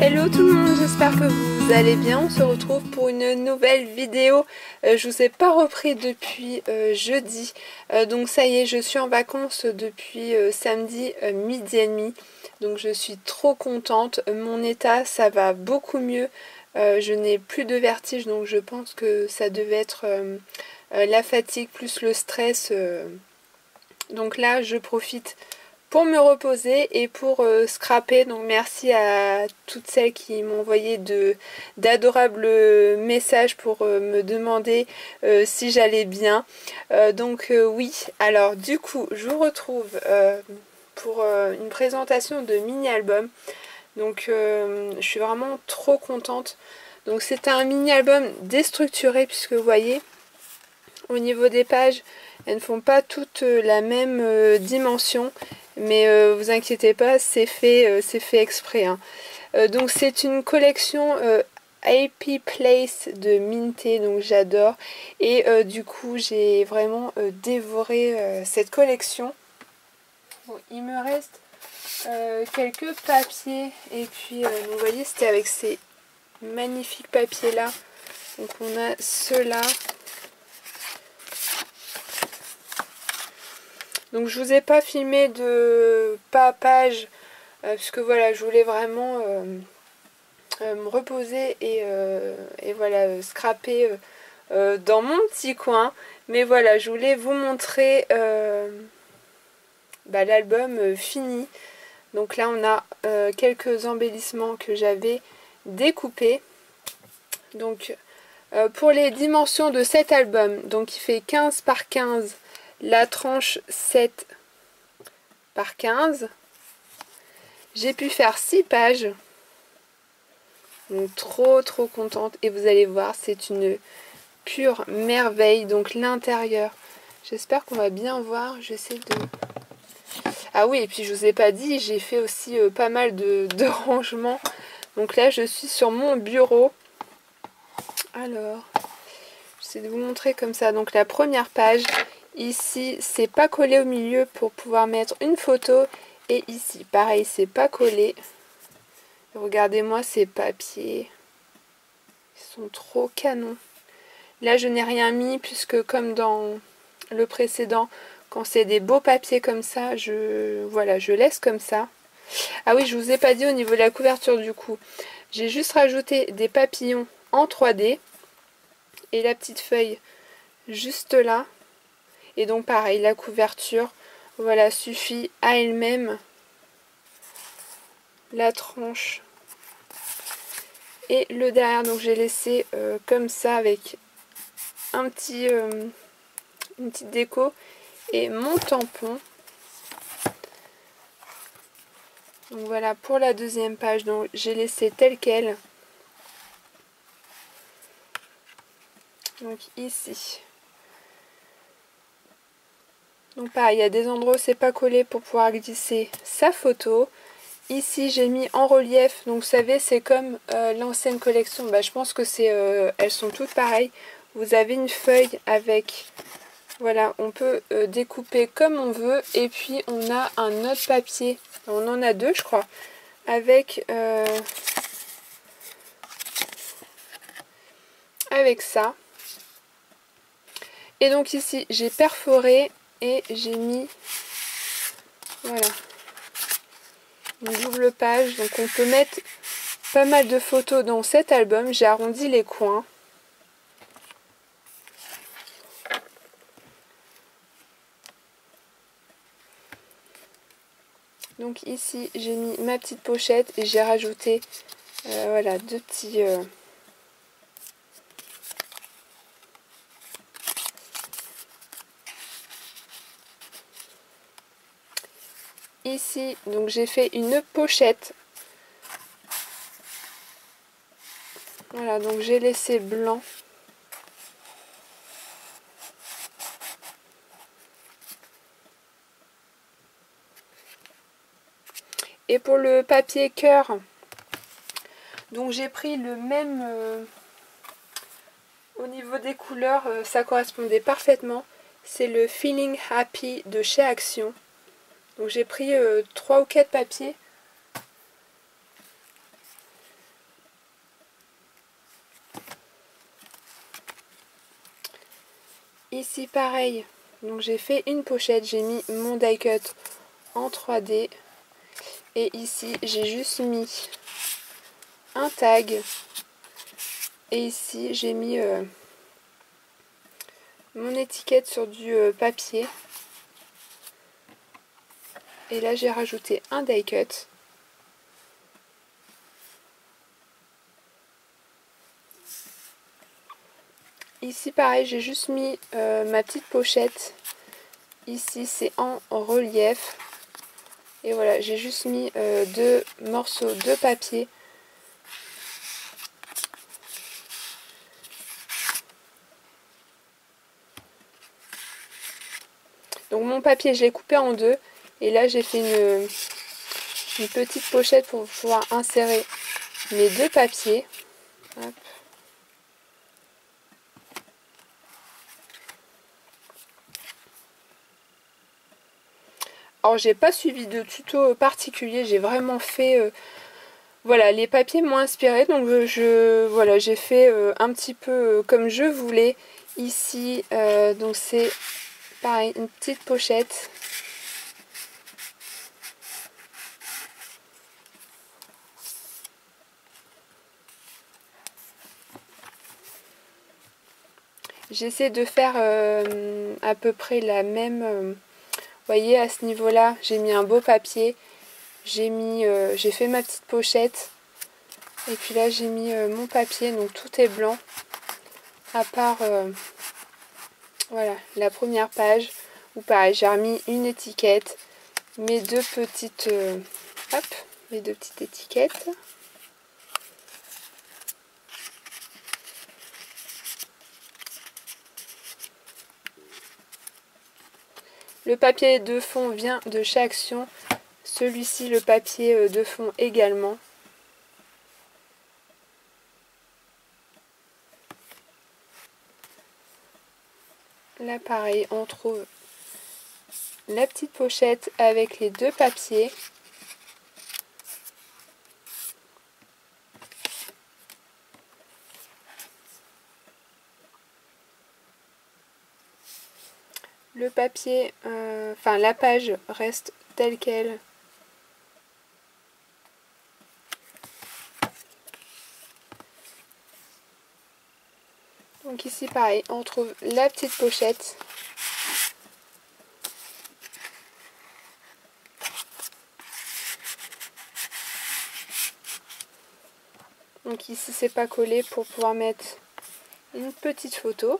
Hello tout le monde, j'espère que vous allez bien. On se retrouve pour une nouvelle vidéo. Je vous ai pas repris depuis jeudi. Donc ça y est, je suis en vacances depuis samedi midi et demi. Donc je suis trop contente. Mon état, ça va beaucoup mieux. Je n'ai plus de vertige, donc je pense que ça devait être la fatigue plus le stress. Donc là, je profite pour me reposer et pour scraper. Donc merci à toutes celles qui m'ont envoyé d'adorables messages pour me demander si j'allais bien. Oui, alors du coup je vous retrouve pour une présentation de mini-album. Donc je suis vraiment trop contente. Donc c'est un mini-album déstructuré puisque vous voyez, au niveau des pages, elles ne font pas toutes la même dimension. Mais vous inquiétez pas, c'est fait exprès. Hein. Donc c'est une collection Happy Place de Minté, donc j'adore. Et du coup j'ai vraiment dévoré cette collection. Bon, il me reste quelques papiers. Et puis vous voyez, c'était avec ces magnifiques papiers là. Donc on a ceux-là. Donc je vous ai pas filmé de pas page puisque voilà, je voulais vraiment me reposer et voilà, scraper dans mon petit coin. Mais voilà, je voulais vous montrer l'album fini. Donc là on a quelques embellissements que j'avais découpés. Donc pour les dimensions de cet album, donc il fait 15 par 15. La tranche 7 par 15. J'ai pu faire 6 pages. Donc trop contente. Et vous allez voir, c'est une pure merveille. Donc l'intérieur, j'espère qu'on va bien voir. J'essaie de... Ah oui, et puis je vous ai pas dit, j'ai fait aussi pas mal de rangements. Donc là, je suis sur mon bureau. Alors, j'essaie de vous montrer comme ça. Donc la première page... Ici, c'est pas collé au milieu pour pouvoir mettre une photo. Et ici, pareil, c'est pas collé. Regardez-moi ces papiers. Ils sont trop canons. Là, je n'ai rien mis puisque comme dans le précédent, quand c'est des beaux papiers comme ça, je laisse comme ça. Ah oui, je vous ai pas dit au niveau de la couverture du coup. J'ai juste rajouté des papillons en 3D. Et la petite feuille juste là. Et donc pareil, la couverture, voilà, suffit à elle-même. La tranche et le derrière, donc j'ai laissé comme ça avec un petit, une petite déco et mon tampon. Donc voilà pour la deuxième page, donc j'ai laissé tel quel. Donc ici. Donc pareil, il y a des endroits où c'est pas collé pour pouvoir glisser sa photo. Ici j'ai mis en relief, donc vous savez c'est comme l'ancienne collection, je pense que c'est elles sont toutes pareilles. Vous avez une feuille avec, voilà, on peut découper comme on veut. Et puis on a un autre papier, on en a deux je crois, avec ça. Et donc ici j'ai perforé et j'ai mis, voilà, une double page. Donc on peut mettre pas mal de photos dans cet album. J'ai arrondi les coins. Donc ici j'ai mis ma petite pochette et j'ai rajouté voilà, deux petits ici, donc j'ai fait une pochette. Voilà, donc j'ai laissé blanc. Et pour le papier cœur, donc j'ai pris le même au niveau des couleurs, ça correspondait parfaitement. C'est le Feeling Happy de chez Action. Donc j'ai pris 3 ou 4 papiers. Ici pareil, donc j'ai fait une pochette, j'ai mis mon die cut en 3D. Et ici j'ai juste mis un tag. Et ici j'ai mis mon étiquette sur du papier. Et là j'ai rajouté un die cut. Ici pareil, j'ai juste mis ma petite pochette. Ici c'est en relief. Et voilà, j'ai juste mis deux morceaux de papier. Donc mon papier, je l'ai coupé en deux. Et là j'ai fait une petite pochette pour pouvoir insérer mes deux papiers. Hop. Alors j'ai pas suivi de tuto particulier, j'ai vraiment fait voilà, les papiers m'ont inspiré, donc voilà, j'ai fait un petit peu comme je voulais ici. Donc c'est pareil, une petite pochette. J'essaie de faire à peu près la même. Vous voyez, à ce niveau-là, j'ai mis un beau papier. J'ai fait ma petite pochette. Et puis là, j'ai mis mon papier, donc tout est blanc. À part, voilà, la première page. Où pareil, j'ai remis une étiquette. Mes deux petites, hop, mes deux petites étiquettes. Le papier de fond vient de chez Action. Celui-ci, le papier de fond également. Là, pareil, on trouve la petite pochette avec les deux papiers. Le papier, enfin la page reste telle quelle. Donc ici pareil, on trouve la petite pochette. Donc ici c'est pas collé pour pouvoir mettre une petite photo.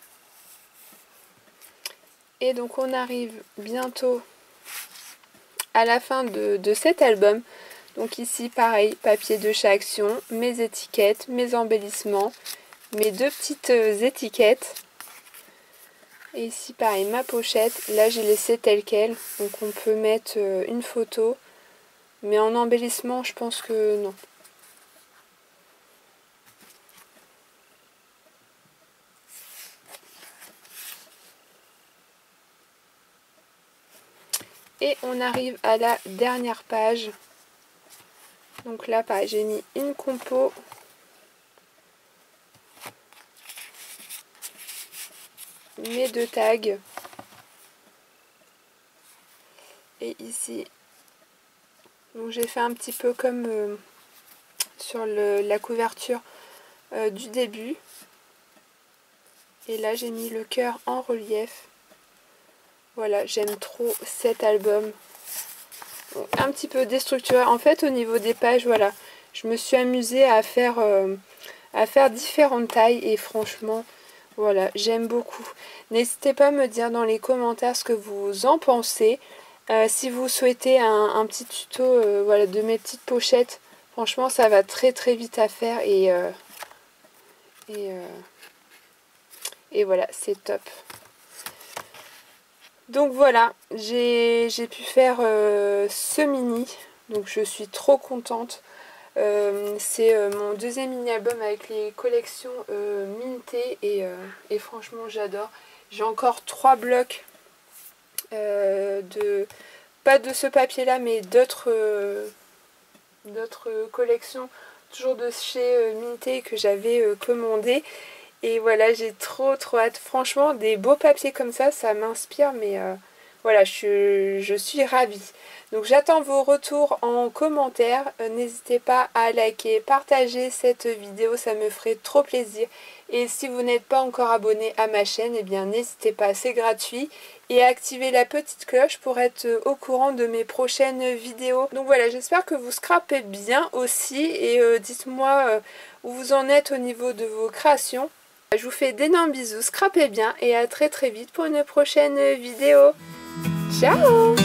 Et donc on arrive bientôt à la fin de cet album. Donc ici pareil, papier de chez Action, mes étiquettes, mes embellissements, mes deux petites étiquettes. Et ici pareil, ma pochette. Là j'ai laissé telle quelle. Donc on peut mettre une photo. Mais en embellissement je pense que non. Et on arrive à la dernière page. Donc là, pareil, j'ai mis une compo. Mes deux tags. Et ici, donc j'ai fait un petit peu comme sur la couverture du début. Et là, j'ai mis le cœur en relief. Voilà, j'aime trop cet album. Donc, un petit peu déstructuré. En fait, au niveau des pages, voilà, je me suis amusée à faire différentes tailles. Et franchement, voilà, j'aime beaucoup. N'hésitez pas à me dire dans les commentaires ce que vous en pensez. Si vous souhaitez un petit tuto voilà, de mes petites pochettes, franchement, ça va très très vite à faire. Et voilà, c'est top. Donc voilà, j'ai pu faire ce mini, donc je suis trop contente. C'est mon deuxième mini album avec les collections Minté et franchement j'adore. J'ai encore 3 blocs pas de ce papier là mais d'autres collections toujours de chez Minté que j'avais commandé. Et voilà, j'ai trop hâte. Franchement, des beaux papiers comme ça m'inspire, mais voilà, je suis ravie. Donc j'attends vos retours en commentaire. N'hésitez pas à liker, partager cette vidéo, ça me ferait trop plaisir. Et si vous n'êtes pas encore abonné à ma chaîne, eh bien n'hésitez pas, c'est gratuit. Et activez la petite cloche pour être au courant de mes prochaines vidéos. Donc voilà, j'espère que vous scrapez bien aussi. Et dites-moi où vous en êtes au niveau de vos créations. Je vous fais d'énormes bisous, scrapez bien et à très vite pour une prochaine vidéo. Ciao!